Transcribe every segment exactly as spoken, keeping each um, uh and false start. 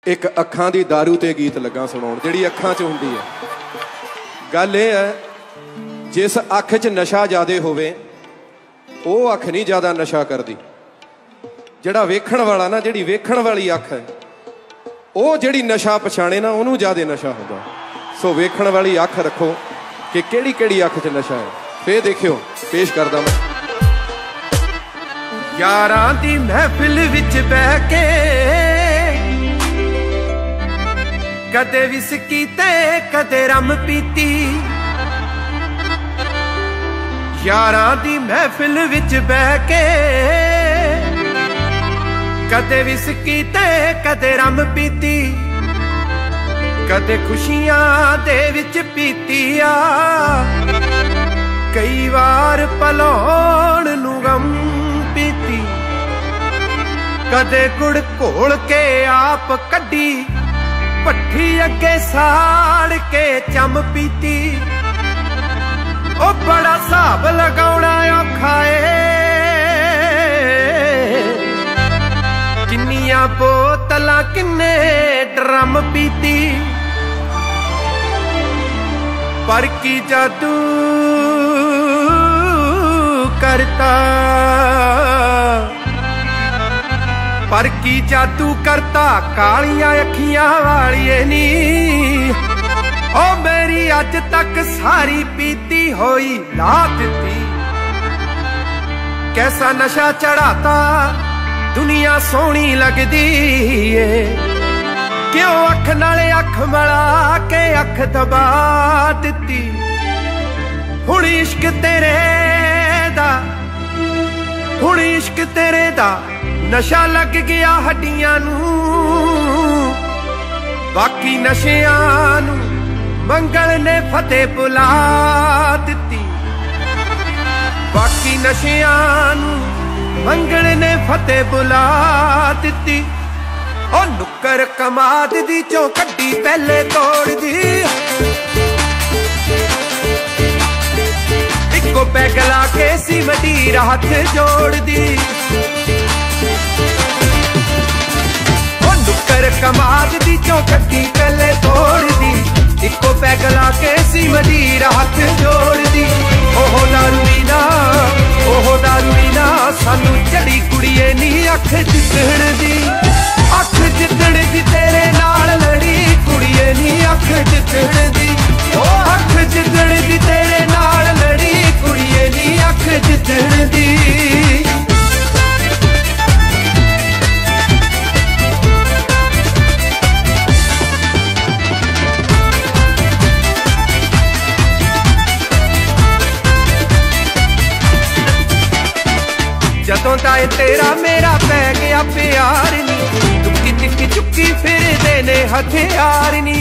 एक अखां दी दारू ते गीत लगा सुनाउण जिहड़ी अखां च हुंदी है। गल इह है जिस अख च नशा ज़्यादा होवे वो अख नहीं ज़्यादा नशा करदी। जिहड़ा वेखण वाला ना जिहड़ी वेखण वाली अख है वो जिहड़ी नशा पछाणे ना उहनूं ज़्यादा नशा हुंदा। सो वेखण वाली अख रखो कि किहड़ी किहड़ी अख च नशा है। फिर देखियो पेश करदा मैं। यारां दी महफिल विच बह के कदे विस्की ते कदे रम पीती। यारां दी महफिल विच बह के कदे विस्की ते कदे रम पीती। कदे खुशियां दे विच पीती आ कई वार भलाउण नूं गम पीती। कदे गुड़ घोल के आप कड्डी भट्ठी अगे साड़ के चम पीती। ओ बड़ा हिसाब लगाउणा औखा ए किन्नियां बोतलां किन्ने ड्रम पीती। पर की जादू करता पर की जादू करता कालियां अखियां वालिए नी। ओ मेरी अज तक सारी पीती होई ला दिती। कैसा नशा चढ़ाता दुनिया सोहनी लगदी है। क्यों अख नाले अख मिला के अख दबा दिती। हुण इश्क तेरे दा हुण इश्क तेरे दा नशा लग गया हड्डियां नूं। बाकी नशियां नूं मंगल ने फतेह बुला दिती। बाकी नशियां नूं मंगल ने फतेह बुला दिती। ओ नुक्कर कमाद दी चों कड्डी पहले तोड़ दी। इको पैग ला के सी मडीर हाथ जोड़ दी। नुक्कर कमाद दी चों कड्डी पहले तोड़ दी। इको पैग ला के सी मदीर हाथ जोड़ दी। ओह दारूई ना ओह दारूई ना सानू चढ़ी कुड़िए नी अख जितण दी। अख जितण दी तेरे नाल लड़ी कुड़िए नी अख जितण दी। ओ अख जितण दी तेरे नाल लड़ी कुड़िए नी अख जितण दी। जदों दा तेरा मेरा पै गया प्यार नी। चुक्की तिक्की चुक्की फिरदे ने हथियार नी।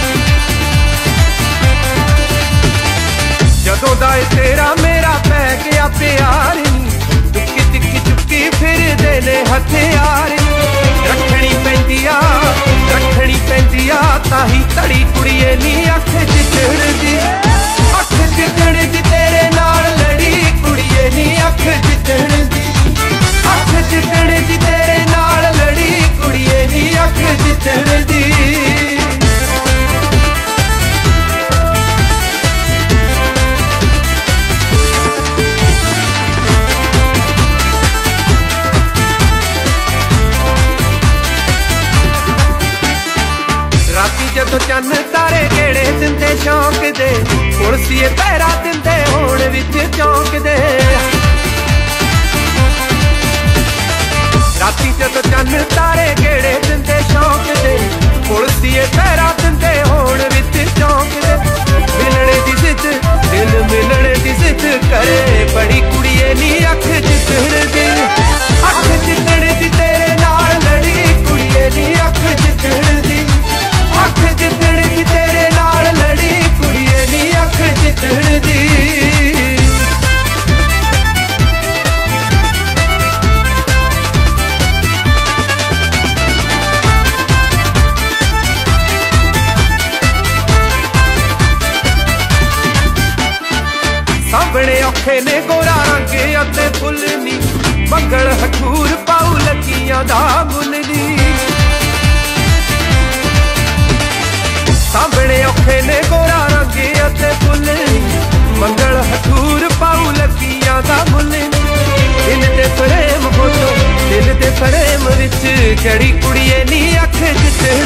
जदों दा तेरा मेरा पै गया प्यार नी। चुक्की तिक्की चुक्की फिरदे ने हथियार नी। रखनी पैंदी आ रखनी पैंदी आ ताही धड़ी कुड़िए नी अख जितण दी। अख जितण दी तेरे नाल लड़ी कुड़िए नी अख जितण दी। अख जितण दी तेरे नाल लड़ी कुड़िए नी अख जितण दी। राती जदों चन्न तारे गेड़े दिंदे शौक दे। पुलसिए पैरा दिंदे होण विच चौंक दे। राती जदों चन्न तारे गेड़े दिंदे शौक दे। पुलसिए पैरा दिंदे होण विच चौंक दे। मिलने दी जिद दिल मिलने दी जिद करे बड़ी कुड़िए नी अख जितण दी। अख जितण दी तेरे नाल लड़ी कुड़िए नी अख जितण दी। अख जितण दी तेरे नाल लड़ी कुड़िए नी अख जितण दी। सामने औखे ने गोरा रंग अते फुल नी। मंगल हठूर पाऊ लगियां दा मुल नी। ਚਿੱਟੇ ਨੇ ਗੋਰਾ ਰੰਗ ਅਤੇ ਫੁੱਲ ਮੰਗਲ ਹਠੂਰ ਪਾਉ ਲੱਗੀਆਂ ਦਾ ਮੁੱਲ ਦਿਲ ਦੇ ਫਰੇਮ ਫੋਟੋ ਦਿਲ ਦੇ ਫਰੇਮ ਵਿੱਚ ਕਿਹੜੀ ਕੁੜੀਏ ਨੀ ਅੱਖ ਜਿੱਤੇ